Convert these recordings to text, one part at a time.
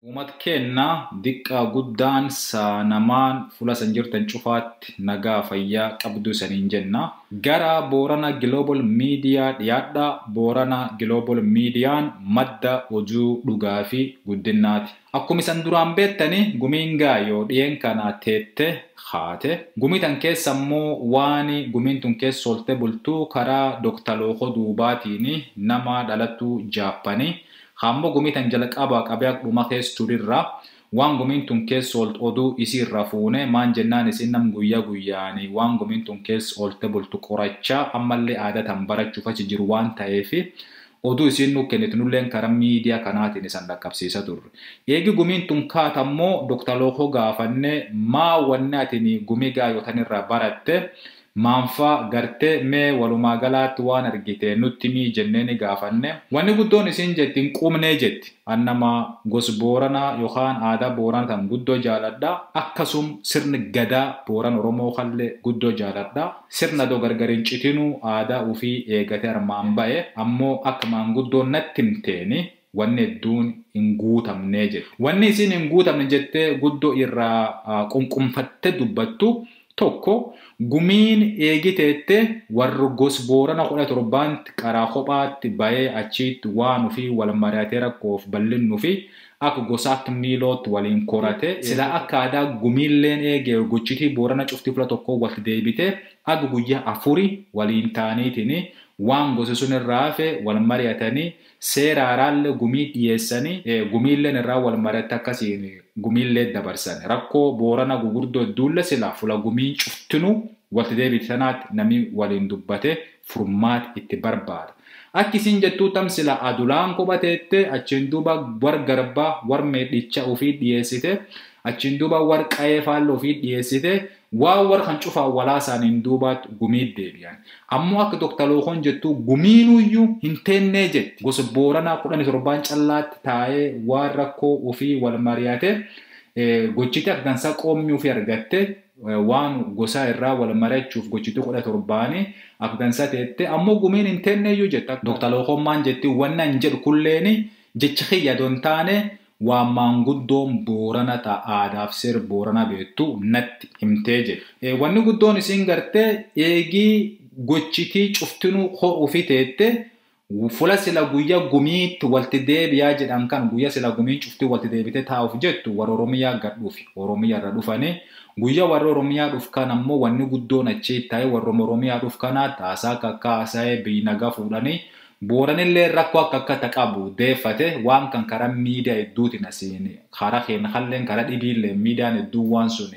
Uummata keenya diqqaa guddaan namaan fuula san jirtan cufaatti nagaa fayyaa qabdu saniin jenna. Gara Boorana Global Media dhiyaadha. Boorana Global Mediaan madda oduu dhugaa fi guddinaati. Akkuma isan duraan beektani gumiin gaayoo dhiyeen kana teette haate. Gumii tan keessa immoo waan gumiin tun keessa oolte bultuu karaa Dr. Lookoo Duubaatiin nama dhalattu Jaappanii. Hammo gumii tan jalqabaa qabee dhuma keessa turirra waan gumiin tun keessa oolte oduu isii irra fuune maan jennaan isin nam guyyaa guyyaani waan gumiin tun keessa oolte bultu qorachaa ammallee aadatan barachuuf achi jiru waan ta'eef oduu isin nu kennitu nulleen karaa miidiyaa kanaatiin isan dhaqqabsiisa turre. Eegi gumiin tun kaatammoo Dr. Lookoo gaafanne maa wanni atini gumii gaayotan irraa baratte maanfaa gartee mee walumaa galaatti waan argite nutti mii jenneeni gaafanne wanni guddoon isin jettiin qubnee jetti annama gos Booranaa yookaan aadaa Booranaa tan guddoo jaaladha akkasum sirni gadaa Booran Oromoo kallee guddoo jaaladha sirna doo gargariin citinuu aadaa ufii eegate armaan ba'e ammoo akka maanguddoon natti himteeni wanni hedduun hin guutamnee jetti wanni isin hin guutamne jettee guddoo irraa qunqunfatte dubbattu tokko gumiin eegiteette warri gos Boorana 17 qaraa kophaatti ba'ee achitti waan ofii wal mari'atee rakkoof bal'innu fi akka gosaatti miilootti waliin korate sila akka aadaa gumiilleen eegee gochitii Boorana cuftii fula tokko walitti deebite akka guyyaa 4 waliin taaniitiin waan gosa sun irraa hafe wal mari'atanii seera araalle gumii dhiyeessanii gumiilleen irraa wal mari'atte akkasiin gumiillee dabarsan rakkoo Boorana gugurdoo hedduulle sila fula gumii cuftinu walitti deebite sanaatti namni waliin dubbate furmaat itti barbaada. Akki isin jettuu tamsila adulaan qubateette achiin duuba war garbaa war meedhicha ofii dhiyeessite achiin duuba war qa'ee faalloo ofii dhiyeessite waan war kan cufaa walaa isaaniin duubaatti gumii deebi'an. Ammoo akka Dr. Lookoon jettuu gumiinuyyuu hin teennee jetti. Gosa Booranaa 17 callaatti taa'ee waan rakkoo ofii wal mari'ate gochiti akka dansaa qoomni ofii argatte waan gosa irraa wal mari'achuuf gochiti 17 akka dansaa teette ammoo gumiin hin teenneeyyuu jetta. Dr. Lookoon maan jetti wannan jedhu kulleeni jecha kiyya don taane waan maanguddoon Boorana aadaaf seera Boorana beektu natti himtee jedhe. Wanni guddoon isin gartee eegii gochitii cuftinuu ofii teette fula sila guyyaa gumiitti walitti deebi'aa jedhan kan guyyaa sila gumiin cuftii walitti deebite taa'uuf jettu warra Oromiyaa gadhuufi Oromiyaa irra dhufanii guyyaa warra Oromiyaa dhuf kan ammoo wanni guddoon achi ta'e warra Oromiyaa dhuf kanaa taasaa akka haasa'ee biinagaa fuudhanii Booranillee rakkoo akka taqabu deeffate waan kan karaa miidiyaa hedduutiin asiin karaa keenya halleen karaa dhibiillee miidiyaan hedduu waan sun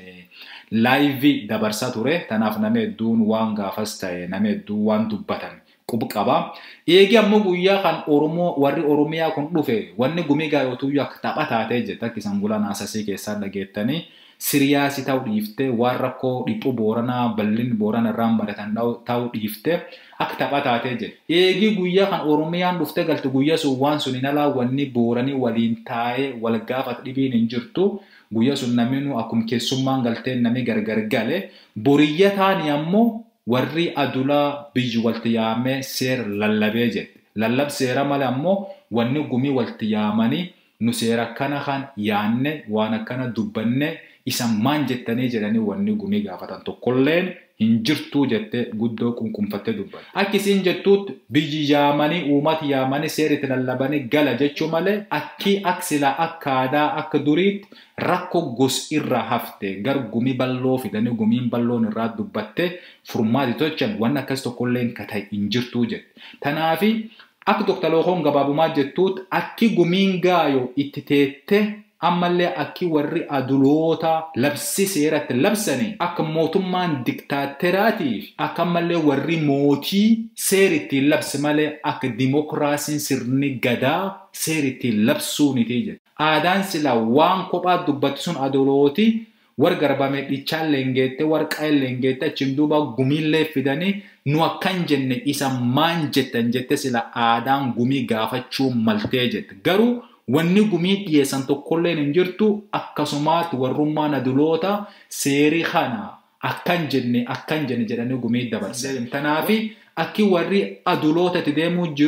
laayivii dabarsaa ture tanaaf nama hedduun waan gaafas ta'e nama hedduu waan dubbatan qaba. Eegi ammoo guyyaa kan Oromoo warri Oromiyaa kun dhufe wanni gumii gaayootuyyuu akka tapha taatee jette akka isan gula naasasii keessaa dhageettanii siriyaasii ta'uu dhiifte waan rakkoo dhiphuu Booranaa bal'inni Boorana irraan baratan ta'uu dhiifte akka tapha taatee jette. Eegi guyyaa kan Oromiyaan dhufte galte guyyaa sun waan sun hin alaa wanni Booranii waliin taa'ee wal gaafata dhibiin hin jirtu guyyaa sun namni akkuma keessummaan galteen namni gargar gale boriyya taani ammoo warri adulaa biyyi walitti yaamee seera lallabee jette. Lallab seera malee ammoo wanni gumii walitti yaamanii nu seera akkana kan yaanne waan akkana dubbanne isan maan jettanii jedhanii wanni gumii gaafatan tokkolleen hin jirtuu jettee guddoo qunqunfattee dubbatte. Akka isin jettuutti biyyi yaamanii uummati yaamanii seeritti lallabanii gala jechuu malee akki aksila akka aadaa akka duriitti rakkoo gos irraa hafte gar gumii balloo fidanii gumiin balloon irraa dubbatte furmaati tolchan waan akkas tokkolleen kata'e hin jirtuu jette. Tanaafi akka Dr. Lookoon gabaabumaa jettuutti akki gumiin gaayoo itti teette ammallee akki warri aduloota labsi seeratti labsanii akka mootummaan diktaatteraatiif akka ammallee warri mootii seeritti labsi malee akka dimokiraasiin sirni gadaa seeritti labsuuniti jedhe. Aadaan sila waan kophaa dubbatti sun adulooti war garbame dhichaan leengeette war qa'ee leengeette achiin duuba gumiillee fidanii nu akkan jenne isa maan jettan jette sila aadaan gumii gaafachuu maltee jette. Garuu wanni gumii dhiyeessan tokkolleen hin jirtu akkasumaatti warrummaan aduloota seerii kana akkan jenne jedhanii gumii dabarsan. Tanaafi akki warri adulootatti deemuu jiru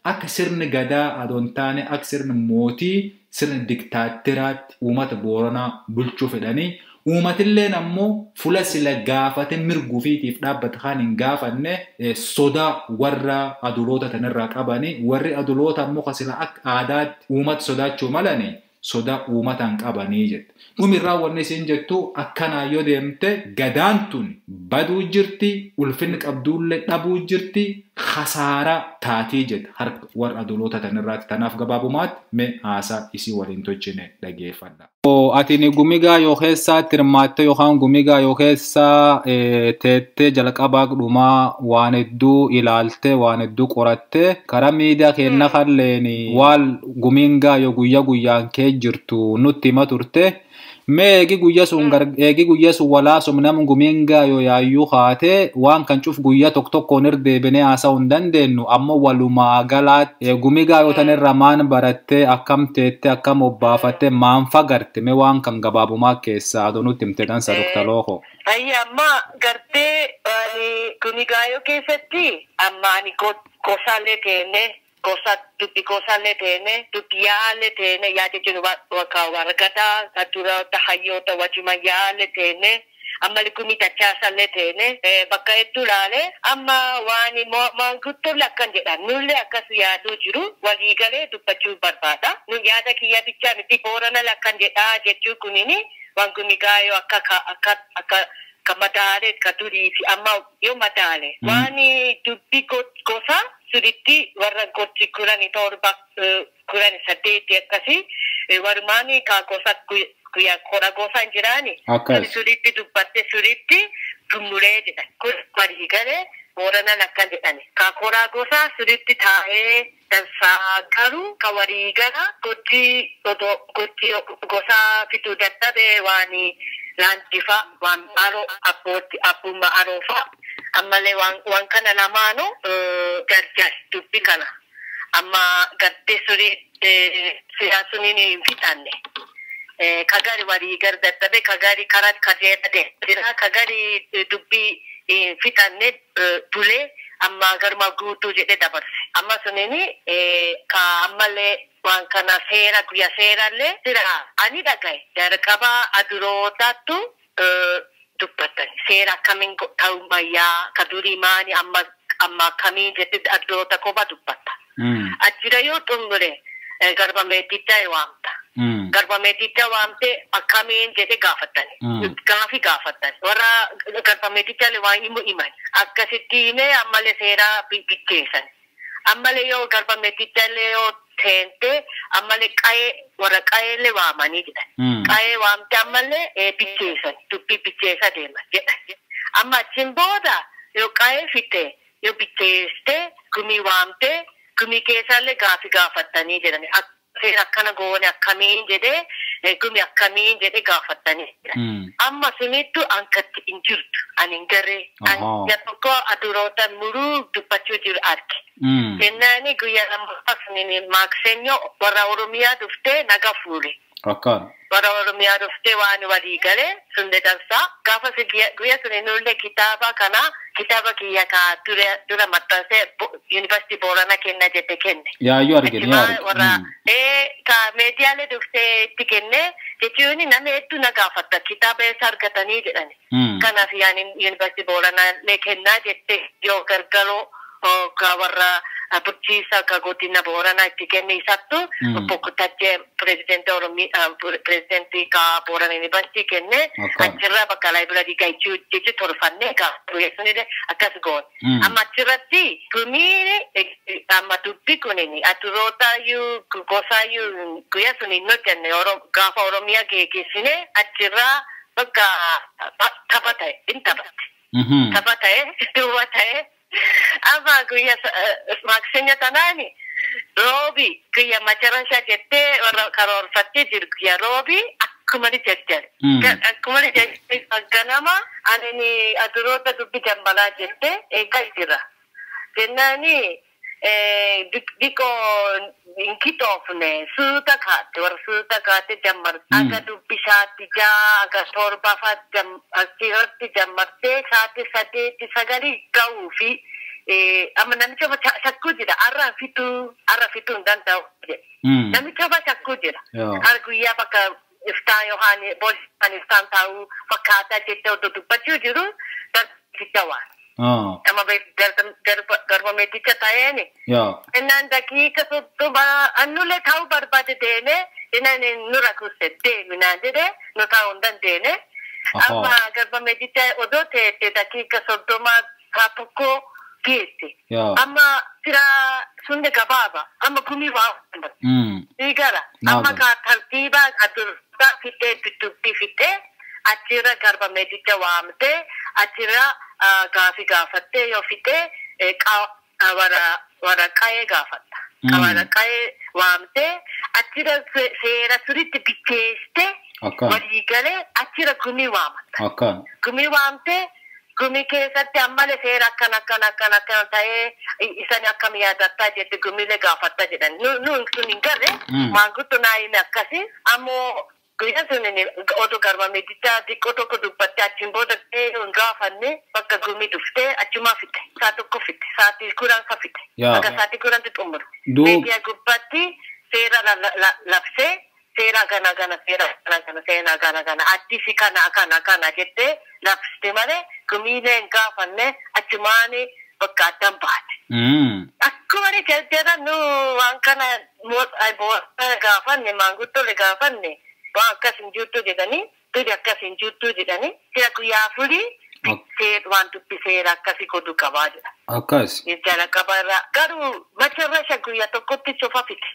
akka sirni gadaa adoon taane akka sirni mootii sirni diktaatiraatti uummata Booranaa bulchuu fedhanii uummatilleen ammoo fuula sila gaafate mirguu fiitiif dhaabbata kan hin gaafanne sodaa warra aduloota tanirraa qabanii warri aduloota ammoo kasila akka aadaatti uummata sodaachuu malanii sodaa uummataan qabanii jette. Dhumirraa wanni isin jettu akkanaa yoo deemte gadaan tun baduu jirti ulfinni qabduullee dhabuu jirti khasaaraa taatii jette harka warra aduloota tanirraatti tanaaf gabaabumaatti mee haasaa isii waliin tolchine dhageeffadha. Atini gumigaa yoo keessaa tirmaatte yookaan gumigaa yoo keessaa teettee jalqabaa dhumaa waan hedduu ilaalte waan hedduu qoratte karaa miidiyaa keenya kalleen waan gumingaa yoo guyyaa guyyaan kee jirtu nutti hima turte. Mee eegi guyyaa sun walaasum nama gumingaa yoo yaayyuu haate waan kan cuf guyyaa tokkoon irdeebinee haasa'uu hin dandeenyu ammoo walumaa galaatti gumigaa yoo tanirra maan barattee akkam teettee akkam obbaafattee maan fagarte mee waan kan gabaabumaa keessaa adoo nutti himte dansa Dr. Loho. Amma gartee gumigaa yoo keessatti amma ani gosaalee teenne. Gosaalee teene dubbiyaalee teene yaada jiru waraqataa adura tahayyoota wajjima yaalee teene amma likumi tachaasalee teene bakka hedduu laalee amma waan maanguddoo akkan jedhan nullee akkas yaaduu jiru waliigalee dubbachuu barbaada. Nu yaada kiyya bichaa miti Boorana akkan jedhaa jechuu kunini waan gumigaa yoo akka madaale ka durii fi amma yoo madaale waan dubbi gosa suritti warra gochi kurani torba kurani saddeeti akkasi warumaani ka gosa kuya kora gosa injirani suritti dubbatte suritti tumulee jedha kun waliigalee Boorana akkan jedhani ka kora gosa suritti taa'ee dansaa garuu ka waliigala gochi gosa fituu dadhabee waani Lantifa waan aroo abbootti abbummaa aroofa ammallee waan kana lamaanu gargar dubbi kana amma gartee surii siyaasuniin hin fixanne kagari walii gardattabe kagari karaa kajeedhate jira kagari dubbii hin fixanne dulee amma garma guutuu jedhe dabarse amma suniin ka ammallee waan kana seera guyyaa seerallee jira ani dhagaye jalqabaa adurootaattu dubbatan seera akkamiin ta'uu mayyaa ka durii maani amma akkamiin jetti aduroota kopha dubbatta. Achira yoo xumure garba meeticha waamta. Garba meeticha waamte akkamiin jedhe gaafatani. Gaafatani. Warra garba meeticha waan himu himan. Akkasitti himee ammallee seeraa bicceessan. Ammallee yoo garba meeticha yoo teente ammallee warra qayeellee waamanii jedhan. Qayee waamte ammallee bicceessan dubbii bicceessa deema jedhan. Amma achiin booda yoo qayee fitte yoo bicceeste gumii waamte gumii keessallee gaafatanii jedhani. Seera akkana goone akkamiin jedhee gumii akkamiin jedhee gaafatanii jedhan. Amma sunittu ankatti hin jirtu ani hin garee. Ani tokko aduroota muruu dubbachuu jiru arge. Jennani guyyaa lammaffaa suniin maaksenyo warra Oromiyaa dhuftee naga fuule. Warra Oromiyaa dhuftee waan walii galee sunde dansaa. Gaafa guyyaa suniin ullee kitaaba kiyya ka dura maxxansee Yuunivarsiitii Booranaa kenna jette kenne. Yaayyuu argine. Ka meediyaalee dhuftee itti kenne jechuun nama hedduu na gaafata kitaaba eessa argatanii jedhani. Kanaaf yaani Yuunivarsiitii Booranaa kennaa jette yoo gargaroo ka warra bulchiisa ka godina Booranaa itti kenne isattu bokkutachee pirezidentii ka Boorana Yuunivarsiitii kenne achirraa bakka laayibireerii gaachuu jechu torfannee sunillee akkas goone. Amma achirratti gumii amma dubbi kunini adurootaayyuu gosaayyuu guyyaa suniin hojjenne gaafa Oromiyaa geeggeessine achirraa bakka tapha ta'e hin taphatte. Tapha ta'e duwwa ta'e. Amma guyyaa maaksenya tanaani roobi guyyaa macarashaa jettee warra karoorfattee jiru guyyaa roobi akkuma ni jajjare. Akkuma ni jajjare ganama ani aduroota dubbi jambalaa jettee eegaa jira. Jennaani diqoo inkitoofne suuta kaate warra suuta kaate jammarte aga dubbi saati jaa aga torbafaat asirratti jammartee saati sadeeti sagalii ga'uu fi amma namicha shakkuu jira arra fituu danda'u namicha shakkuu jira har guyyaa bakka iftaan yookaan boolisiin iftaan ta'uu fakkaataa jecha oduu dubbachuu jiru darbicha waan. Amma garba meeticha ta'een innaan daqiiqa soddoma annulee ta'uu barbaade deemee innaan nu rakkuse deeminaan jedhee nu ta'uu hin dandeenye. Amma garba meeticha odoo ta'etti daqiiqa soddoma tokko geesse. Amma sira sunde gabaaba amma gumii waan igara amma ka tartiiba adurta fittee bittutti fittee achirra garba meeticha waamte achirra gaafi gaafattee yoo fittee wara qa'ee gaafatta. Wara qa'ee waamte achirra seera suritti bitteeste walii galee achirra gumii waamata. Gumii waamte gumii keessatti ammalee seera akkana ta'ee isaan akkam yaadattaa jette gumiilee gaafatta jedhan. Nuun sun hin garre maanguddo naa hime akkasi ammoo guyyaa sun oduu garba meetichaa xiqqoo tokko dubbatte achiin booda hin gaafanne bakka gumii dhuftee achumaa fitte saa tokko fitte saatii kuransa fitte akka saatii kuranti xumuru. Meediyaa gubbaatti seera labsee seera gana addisi kana jettee labsite malee gumiilee hin gaafanne achumaani bakka addan baate. Akkuma jajjara nu waan kana gaafanne maanguddoo gaafanne waan akkas hin jirtu jedhanii duri akkas hin jirtu jedhanii sira guyyaa furii waan dubbiseera akkasii godhu qabaa jedha. Akkas. Jala qabarraa garuu macharra guyyaa tokkotti cufa fite.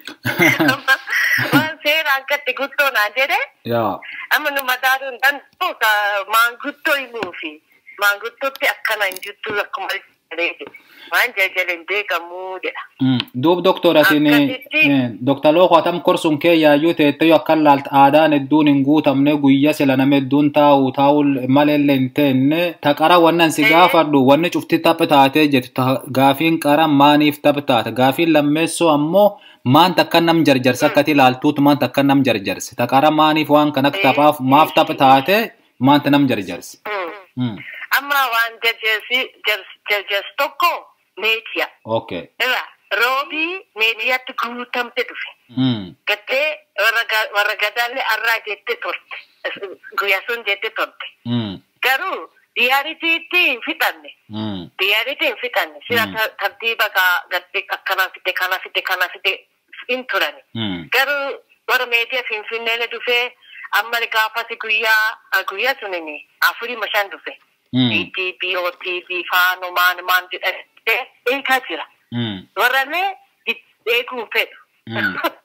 Waan seeraan gatti guddoo naan jedhe. Amma nu madaaduu hin danda'u maanguddoo himuu fi maanguddootti akkana hin jirtu akkuma waan jajaleen beekamuu jedha. Duub doktora isin doktor Lookoo atam korsuun kee yaayyuu teettee yoo akka laalta aadaan hedduun hin guutamne guyyaa sila nama hedduun taa'u maleellee hin teenne ta qara wannan si gaafadhu wanni cufti taphi taatee jettu gaafiin qara maaniif taphi taate gaafiin lammeessoo ammoo maanta akka nam jarjarsa akkati ilaaltuutu maanta akka nam jarjarse ta qara maaniif waan kan akka taphaaf maaf taphi taate maanta nam jarjarse. Amma waan jarjarsi tokko meediyaa. Okay. Roobii meediyaatti guutamte dhufe. Gattee warra gadaallee arraa jette turte. Guyyaa sun jette turte. Garuu diyaaritiitti hin fixanne. Sira tartiiba gattee akkana fite hin turani. Garuu warra meediyaa finfinnee dhufee amma gaafasi guyyaa sunini afurii mashaan dhufe. ETV, OTV, faano maan jedhamte eegaa jira. Warrallee eeguu fedhu.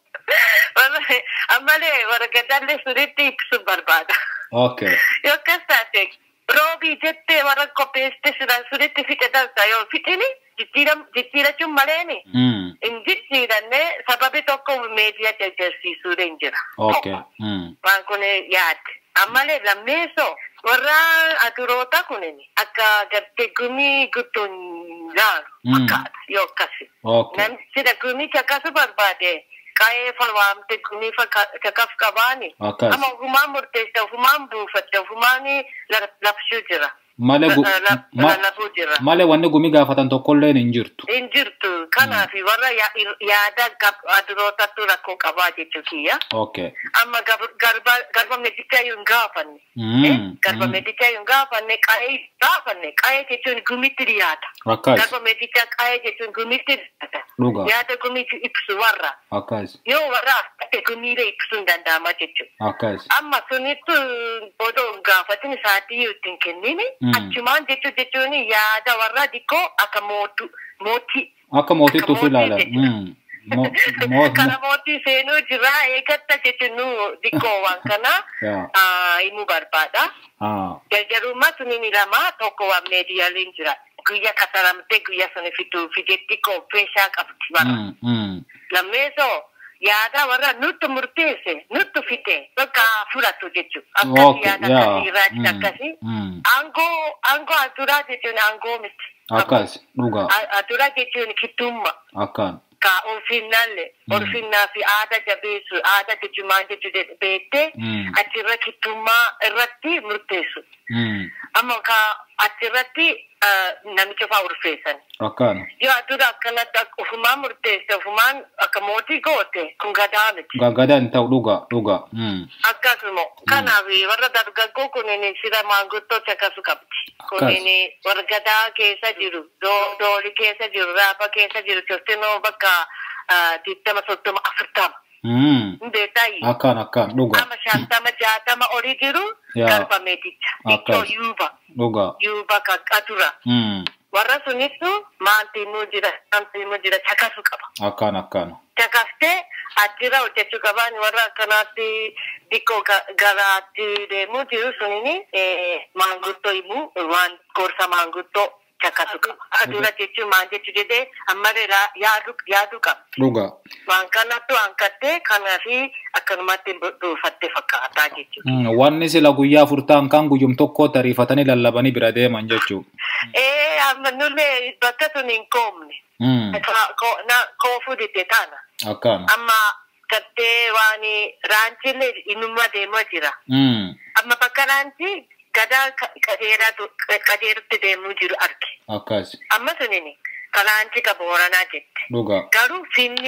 Ammalee warra gadaallee sunitti ibsu barbaada. Yoo akkas taate roobii jettee warra qopheessite sunitti fixe dansa yoo fixini jijjiirachuun maleeni. Hin jijjiiranne sababi tokko meediyaa jajjarsiisuu hin jira. Waan kun yaadde. Ammalee lammeessoo warra aduroota kunin akka gartee gumii guddoon laalu fakkaata yoo akkasi. Namni sida gumicha akkasu barbaade qa'ee falwaamte gumii kakaf qabaani. Amma ofumaan murteessa ofumaan buufatte ofumaan labsuu jira. Malee wanni gumii gaafatan tokkollee hin jirtu. Hin jirtu kanaaf warra yaada adurootatu rakkoo qabaa jechuu kiyya. Amma garba meedichaa yoo hin gaafanne. Garba meedichaa yoo hin gaafanne qa'ee jechuun gumitti dhiyaata. Garba meedichaa qa'ee jechuun gumitti dhiyaata. Yaada gumitti ibsu warra. Yoo warra gumiilee ibsuu hin danda'ama jechuudha. Amma sunitti odoo hin gaafatin saatii yoo ittiin kennini. Achumaan jechuun yaada warra dikkoo akka mootii. Akka mootiitti of ilaalan. Kana mootii seenuu jira eegatta jechuun dikkoo waan kana himuu barbaada. Jarjarummaa suniin lama tokko waan meediyaaliin jira. Guyyaa kasaramtee guyyaa sana fideetti qopheessaa qabdi. Lammeessoo yaada warra nutti murteesse nutti fite bakka fudhatu jechuudha. Akkasii yaada akkasii irraa akkasii. Aangoo aduraa jechuun aangoo miti. Akkas dhugaa. Aduraa jechuun kittummaa. Akkaan. Ka ulfinnaa fi aadaa jabeessu aadaa jechuun maal jechuudha beektee achirra kittummaa irratti murteessu. amma ka achirratti namicha fa'aa urfeessan. Akkaan. Yoo adduudha akkanatti ofumaan murteesse ofumaan akka mootii goote kun gadaa miti. Gadaan ta'u dhuga. Akkasuma kanaaf warra dargaggoo kunin sira maanguddooti akkasu qabdi. Kunin warra gadaa keessa jiru doolii keessa jiru raaba keessa jiru costinoo bakka 20-30-40. Ndeetayi. Akkaan dhuga. Ama 50-60 olii jiru garba meeticha. Ittoo yuuba qaqqatura. Warra sunittu maalti immoo jira cakasu qaba. Akkaan. Cakaftee achirra hojjechuu qaban warra akkanaatti xiqqoo garaatti deemuu jiru sunini maanguddoo immoo waan gorsa maanguddoo cakasu qaba. Adura jechuun maal jechuu jedhee ammallee yaaduu qaba. Dhuga. Waan kanattu hanqattee kanaafi akkanumatti dhuunfattee fakkaataa jechuudha. Wanni sila guyyaa furtaan kan guyyum tokko tariifatanii lallabanii bira deeman jechuudha. Amma nullee bakka sun hin koomne. Koofuu dite taana. Akkaan. Amma gattee waan raanchillee inuma deemaa jira. Amma bakka raanchi gadaa qajeerutti deemuu jiru arge. Akkas. Amma sunini kalaanchi ka Booranaa jette. Dhuga. Garuu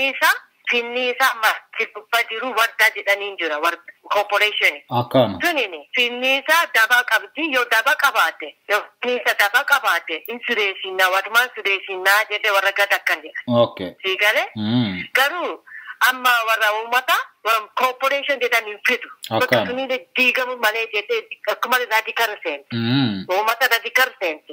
finniisa amma gubbaa jiru wardaa jedhaniin jira corporation. Akkaan. Sunini finniisa daba qabdi yoo daba qabaate yoo finniisa daba qabaate insureessinaa walumaan sureessinaa jedhe warra gad akkan jedha. Okay. Siigale. Garuu amma warra uummata corporation jedhaniin fidu. Bakka sunini diigamu malee jedhee akkuma radikal seente. Uummata radikal seente.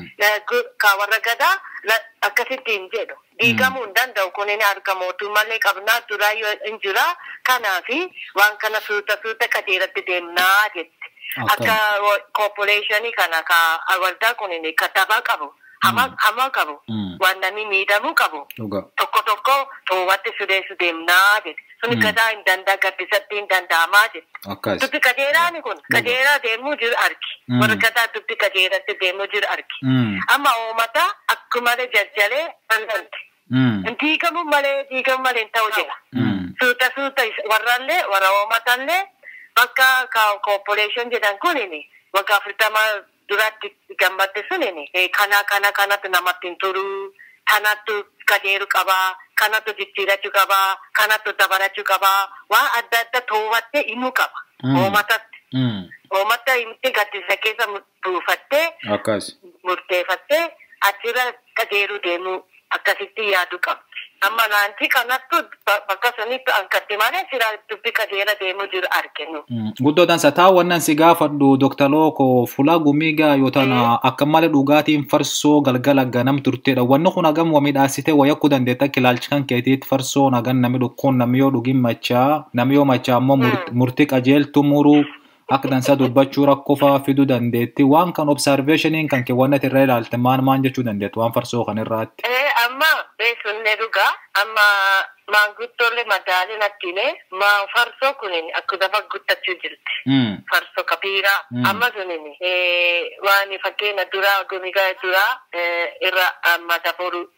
Ka warra gadaa akkasitti hin jedhu. Diigamuu hin danda'u kunin harka mootummallee qabnaa duraa yoo hin jira kanaafi waan kana suuta qajeelatti deemnaa jette. Akka corporationii kana ka waldaa kunin katabaa qabu. Hamaa qabu. Waan namni miidhamuu qabu. Tokko toowwatti sudeessu deemnaa jette. Suni gadaa hin danda'a gaddisatti hin danda'amaa jette. Akkas. Dubbi qajeelaani kun qajeelaa deemuu jiru argi. Warra gadaa dubbi qajeelatti deemuu jiru argi. Amma uummata akkuma jajjalee danda'ante. Diigamu malee hin ta'u jedha. Suuta warrallee warra uummatallee bakka corporation jedhan kunini waggaa 40 duratti gammadde sunini kanatu namatti hin turu kanatu qajeelu qabaa kanatu jijjiirachuu qabaa kanatu dabalachuu qabaa waan adda adda to'attee himuu qaba uummatatti. Uummata himte gaddisa keessa buufattee murteeffattee achirra qajeeluu deemuu akkasitti yaaduu qabdi. Amma naanti kanattu bakka sanitti hanqatti malee sira dubbi qajeela deemuu jiru arginu. Guddootaan sataa wannan si gaafadhu Dr. Looko fulaa gumiigaa yoo ta'an akka malee dhugaatiin farsoo galgala ganam turteedha. Wanni kun hagam midhaasitee wayakkuu dandeetta kilaalchi kan keetiitti farsoo nagan nami dhukkuun nami yoo dhugin machaa nami yoo machaa ammoo murtii qajeeltu muruu akka dansaa dubbachuu rakkoo fa'aa fiduu dandeetti. Waan kan observationiin kan keewwannati irra ilaalte maan jechuu dandeettu waan farsoo kan irraatti. Amma beekunne dhugaa amma maanguddoolee madaalee nattiine farsoo kunin akka dafa guddachuu jirti. Farsoo kabiiraa amma sunin waan fakkeenya duraa gumigaa duraa irra mata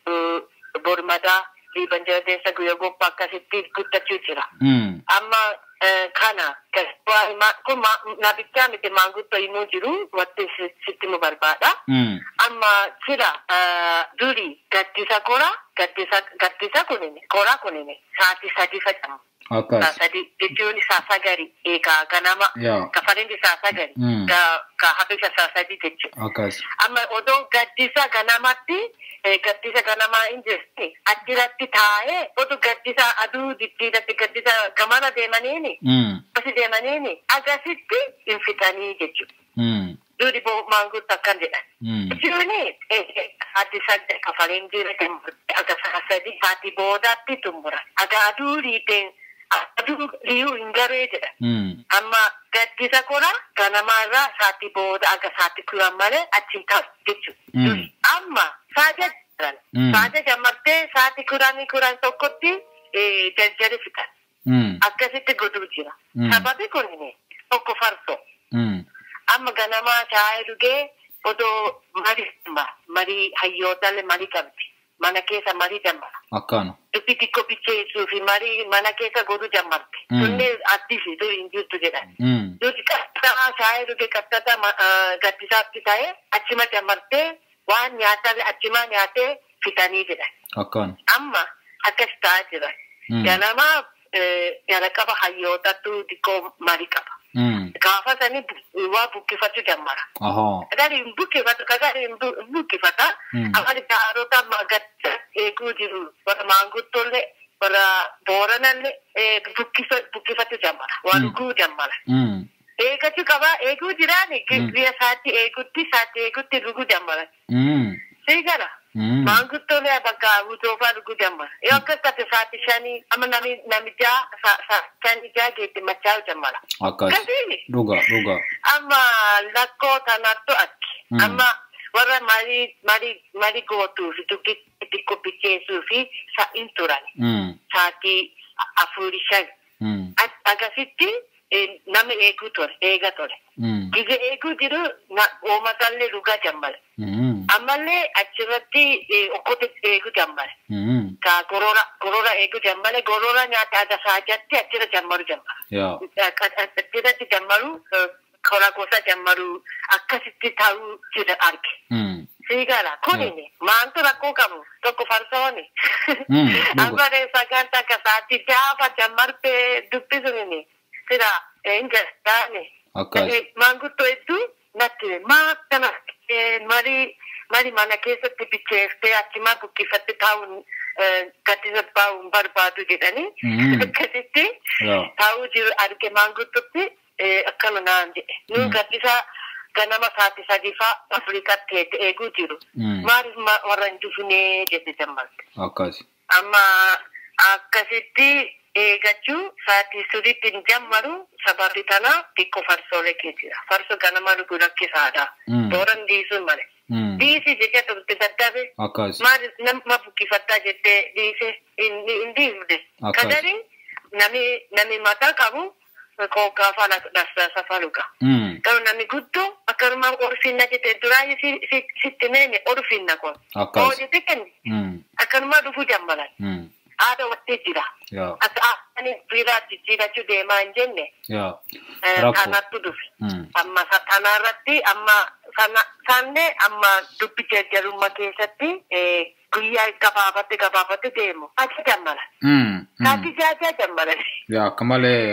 bormadaa liiban jadeessa guyyaa gobbaa akkasitti guddachuu jira. Amma kana kun nabichaa miti maanguddoo himuu jiru watti sitti mu barbaada. Amma sira duri gaddisa gaddisa koraa kunin sa'aatii 3 facamu. Sadi jechuun isaa 9 eegaa ganama kafarinti isaa 9 ka habisha isaa 3 jechuudha. Amma odoo gaddisa ganamatti gaddisa ganamaa hin jirti achirratti taa'ee oduu gaddisa aduu diddiidatti gaddisa gamana deemaniini agasitti hin fixanii jechuudha. Duri maanguddoo akkan jedhan. Jechuuni sa'aatii 8 kafaleen jira aga sa'a 3 sa'aatii boodaatti tumura. Aga aduu liyuu hin garee jedha. Amma gaddisa koraa ganamaarraa sa'aatii booda aga sa'aatii 10 malee achi hin ta'u jechuudha. Amma saate jammartee sa'aatii 10 tokkotti jajjari fixan. Akkasitti godhuu jira. Sababi kun tokko farsoo. Amma ganamaa shaayii dhugee odoo marii hayyootalle marii qabdi. Mana keessa marii jammara. Akkaana. Dubbi xiqqoo bicheessuu fi marii mana keessa godhuu jammarte. Sunni addisi dur hin jirtu jedhan. Duuti shaayii dhuge qaxxata gaddisaatti ta'e achuma jammartee waan nyaatallee achuma nyaatee fitanii jedhan. Akkaan. Amma akkas ta'aa jira. Ganama jalqaba hayyootatu xiqqoo marii qaba. Gaafa sanii waa buqqifachuu jammara. Gariin buqqifata. Amma gaarota gadda eeguu jiru. Warra maanguddoolee warra booranallee buqqifachuu jammara. Waa dhuguu jammara. Eegachuu qaba. Eeguu jiraani guyyaa isaatti eegutti dhuguu jammara. Siigala. Maanguddoolee bakka wutoofaa dhuguu jammara. Yoo akkas taate sa'aatii shanii amma namijaa sa'aatii ijaa geetti machaa'u jammara. Akkas. Dhuga. Amma lakkoo kanattu akki. Amma warra marii gootuu fi xiqqoo bicheessuu fi sa'in turan. Sa'aatii 4-5. Akkasitti nama eega ture. Gise eeguu jiru uumatallee dhugaa jammara. Ammallee achirratti okkote eeguu jammara. Ka gorora eeguu jammara. Gorora nyaata aadaa saajatti achirra jammaru jammara. Achirratti jammaru kora gosa jammaru akkasitti ta'uu jira arge. Siigala kunini maantu rakkoo qabu tokko farsooni. Amma sagantaa akka sa'aatii gaafa jammartee dubbisuuni. Sira injestaani. Maanguddoo hedduu natti maakana marii mana keessatti bicheeftee achuma buqqifatte taa'uun gaddisa baa'uun barbaadu jedhanii akkasitti taa'uu jiru arge maanguddootti akkana naan jedhe. Nuun gaddisa ganama sa'aatii 3-4 eeguu jiru. Maaliif warra hin dhufnee jedhe jammalte. Amma akkasitti eegachuu sa'aatii sadiitti hin jammaru sababii tanaa xiqqoo farsoolee keessa. Farsoo ganama dhuguu rakkisaadha. Booran diisuun malee. Diisii jecha turte dadhabe. Maaliif nama buqqifattaa jettee diisee hin diifne. Kadari nami mataa qabu kookaa faana dhassaa faluqa. Garuu nami guddoo akkanuma orfinna jettee duraayi sitti meene orfinna kun. Hojii kenni. Akkanuma dhufuu jammalan. Haadha watti jira. Akka ani biraa jijjiirachuu deemaa hin jenne. Kanattu dhufe. Amma kanarratti amma sanne amma dubbi jajjarummaa keessatti guyyaa gabaabatte deemu. Achi jammala. Taati jaajaa jammalan. Akka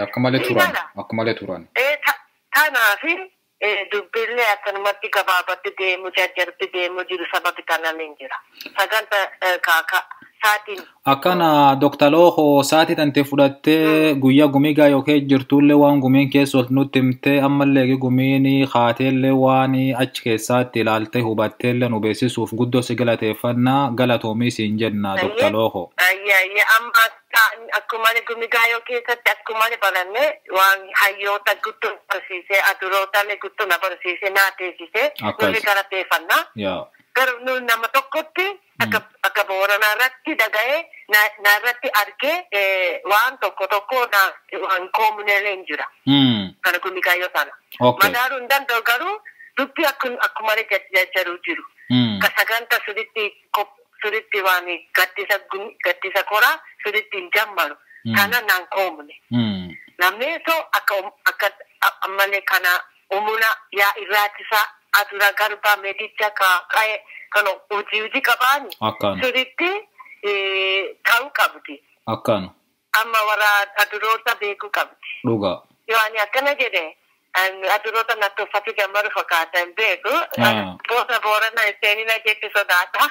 malee turan. Kanaafi dubbillee akkanumatti gabaabatte deemu jajjarti deemu jiru sababi kanaan jira. Saganta kaakaa. Akkana Dr. Loho sa'aatii tante fudhattee guyyaa gumigaa yookiin jirtullee waan gumiin keessa ol nutti himtee ammallee gumiin haateellee waan achi keessatti ilaaltee hubatteellee nu beeksisuuf guddoo si galateeffannaa galatoomii siin jenna Dr. Loho. Amma akkuma gumigaa yookiin keessatti akkuma baranne waan hayyoota guddoo barsiisee adurootallee guddoo na barsiisee naa teessisee nuti galateeffannaa. Garuu nama tokkotti akka booranaa irratti dhaga'ee naarratti argee waan tokko waan koomuneelee hin jira. Kana gumigaayoo sana. Madaaluu hin danda'u garuu dubbi akkuma jajjaruu jiru. Ka saganta suritti waan gaddisa koraa suritti hin jammaru. Kana naan koomune. Namni akka ammallee kana umuna yaa irraatisaa. Adura garba medicha ka'e kan hojii qabaani. Suritti ta'uu qabdi. Akkaan. Amma warra aduroota beekuu qabdi. Dhugaa. Yoo ani akkana jedhe aduroota nattoffatu jammaru fakkaata hin beeku. Boorana seenina jetti sodaata.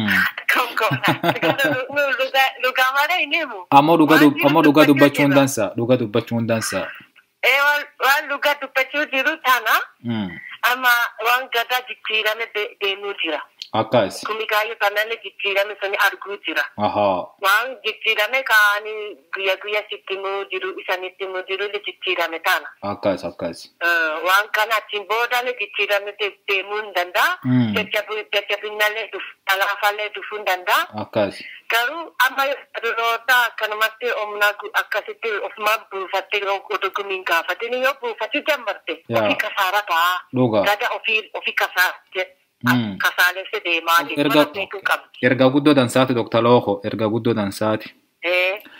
Dhugaa malee hin himu. Ammoo dhugaa dubbachuun dansa. Waan dhugaa dubbachuu jiru tana. Amma waan gadaa jijjiirame deemuu jira. Akkas. Gumigaayoo kanallee jijjiirame sani arguu jira. Waan jijjiirame kaanii guyyaa sitti himuu jiru isanitti himuu jiru jijjiirame tana. Akkas. Waan kana achiin boodallee jijjiirame deemuu hin danda'a. Jajjabinallee alaafallee dhufuu hin danda'a. Akkas. Garuu amma aduroota akkanumatti humna akkasitti ofumaa buufattee oduu gumiin gaafatanii yoo buufachuu jammarte ofii kasaara ta'a. Gada ofii kasaalesse deemaa jiru. Erga guddoo dansaati Dr. Loho erga guddoo dansaati.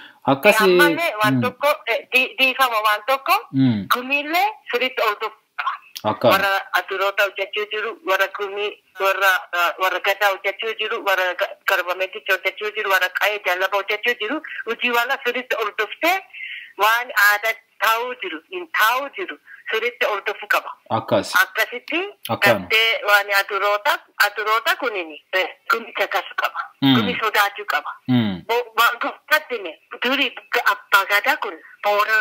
Akkasii. Ammallee waan tokko diifama waan tokko gumiillee sirriitti ol Akka. Warra aturoota hojjechuu jiru, warra kumii, warra gadaa hojjechuu jiru, warra garbameeticha hojjechuu jiru, warra qa'ee jaalaba hojjechuu jiru, hojii wala sirriitti hordoftee waan aadaa taa'uu jiru, hin taa'uu jiru, sirriitti hordofuu qaba. Akkas. Akkasitti gartee waan aturoota kunini gumi kakkasu qaba. Gumi sodaachuu qaba. Waan guddatine durii abbaa gadaa kun boorana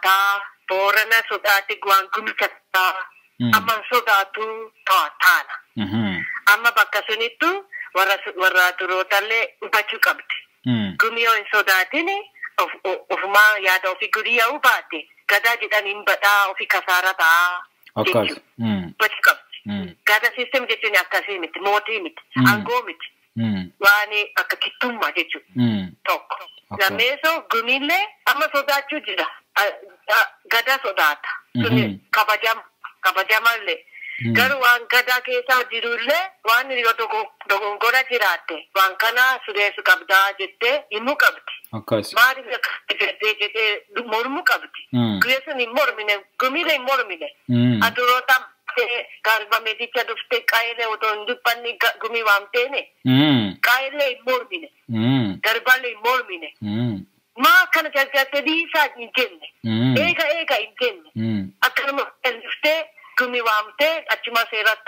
sodaate waan gumi kakkasaa. Amma sodaatu taana. Amma bakka sunittu warra aturootallee hubachuu qabdi. Gumi yoo hin sodaatini ofumaa yaada ofii guriyyaa baate gadaa jedhaniin badhaa ofii kasaara ta'a. Akkas. Hubachuu qabdi. Gadaa siistem jechuun akkasii miti, mootii miti, aangoo miti. Waan akka kittummaa jechuudha. Tokko. Lammeessoo gumiillee amma sodaachuu jira. Gadaa sodaata. Suni kabajamallee. Garuu waan gadaa keessaa jirullee waan yoo dogongora jiraatte waan kana sureessu qabdaa jettee himuu qabdi. Akkas. Maaliif akkasii jettee mormuu qabdi. Guyyaa hin mormine, gumiilee hin mormine. Aturoota garbameeticha dhuftee qaayilee otoo hin dubbanni gumii waamteene. Qaayilee hin mormine. Garbaallee hin mormine. Maa kana gargaartee dhiisaa hin jenne. Eega hin jenne. Akkanuma dhuftee gumii waamtee achuma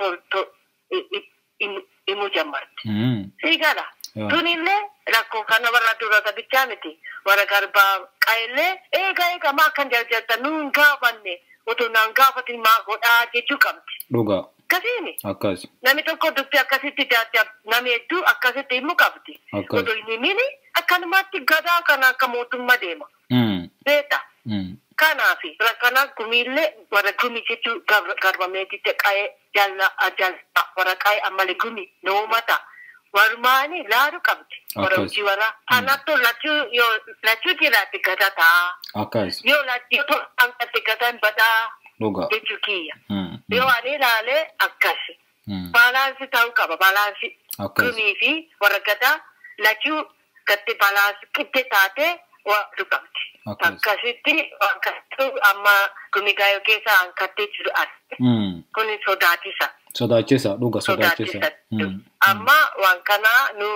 seeratti himuu jammarti. Siigala. Tunillee rakkoo kana warra aturoota bichaa miti. Warra garbaa qaayilee eega maa kan gargaartan nuun gaafanne. Otoo naan gaafatin maa godhaa jechuu qabdi. Dhugaa. Akkasiini. Akkas. Namni tokko dubbii akkasitti namni hedduu akkasitti himuu qabdi. Akkas. Otoo hin himini akkanumatti gadaa kana akka mootummaa deema. Beeta. Kanaafi rakkana gumiillee warra gumii jechuu garbameetitti qa'ee jaalladha warra qa'ee ammalee gumii noomata. Walumaanii laalu qabdi. Warra hojii warra anatto lachuu jiraatti gadaa ta'a. Akkas. Yoo lachuu hanqatte gadaan badaa. Dhugaa. Jechuu kiyya. Yoo ani ilaalee akkasi. Baalaansii ta'uu qaba baalaansii. Gumii fi warra gadaa lachuu gatte baalaansii qixxe taatee waa qabdi. Akkasitti amma gumii gaayoo keessaa hanqattee jiru as. Kuni sodaachisa. Sodaachisa dhuga sodaachisa. Amma waan kana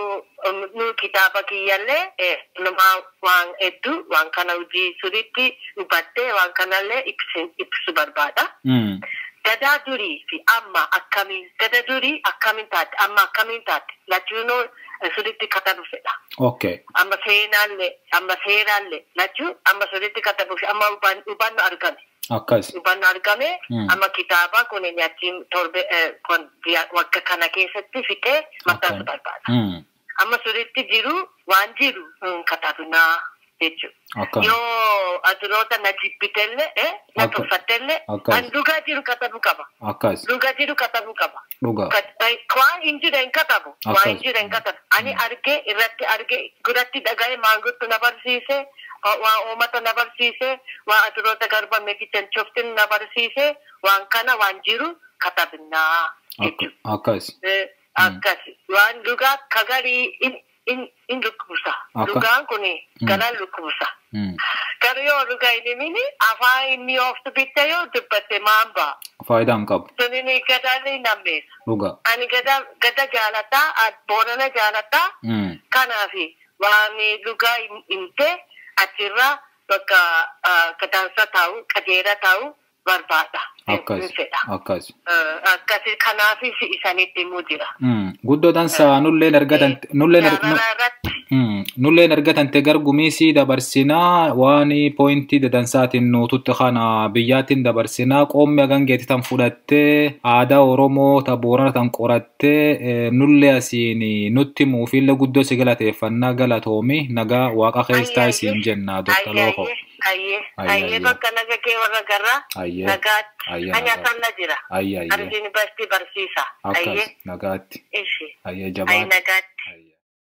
nu kitaaba kiyyallee nama waan hedduu waan kana hojii sirriitti hubattee waan kanallee ibsu barbaada. Gadaa durii fi amma akkamiin gadaa durii akkamiin taate amma akkamiin taate lachuunoo sirriitti katabu fedha. Okay. Amma seeraallee lachuu amma sirriitti katabu amma hubannoo argame. Akkas. Hubannoo argame amma kitaaba kun achiin torbe wagga kana keessatti fixee maxxansu barbaada. Amma sirriitti jiru waan jiru katabinaa jechuudha. Yoo aturoota na jibbitellee na tuffattellee an dhugaa jiru katabuu qaba. Akkas. Dhugaa jiru katabuu qaba. Dhugaa. Waan hin jiru hin katabu. Waan hin jiru hin katabu. Ani argee irratti argee guratti dhaga'ee maanguddu na barsiise. Waan uummata na barsiise, waan aturoota garbameeticha cuftin na barsiise, waan kana waan jiru katabinaa jechuudha. Akkas. Akkas. Waan dhugaa kagarii in lukkubusa. Dhugaan kuni galaan lukkubusa. Garuu yoo dhugaa hin himini afaan inni ooftu bitte yoo dubbatte maan ba'a. Faayidaa hin qabu. Sunini gadaan hin nammeessa. Dhugaa. Ani gada jaalataa, boorana jaalataa. Kanaafi waan dhugaa himte. Achirraa bakka kataansa taa'u qajeera taa'u barbaada. Akkas. Akkasi kanaafis isanitti himuu jira. Guddoodhaan saa nulleen argatan te gargumiisii dabarsinaa waan poointii dadansaatiin nuututti kana biyyaatiin dabarsinaa qoommi agangeetti tan fudhattee aadaa Oromoo ta Boorana tan qorattee nullee asiin nutti muufillee guddoo si galateeffannaa galatoomi nagaa waaqa keessaa isiin jenna Dr. Loofo. Ayyee bakka naga kee warra garraa nagaatti anyaasanna jira. Arjini basti barsiisa. Akkas nagaatti. Ishi. Ayyee jabaatti. Nagaatti.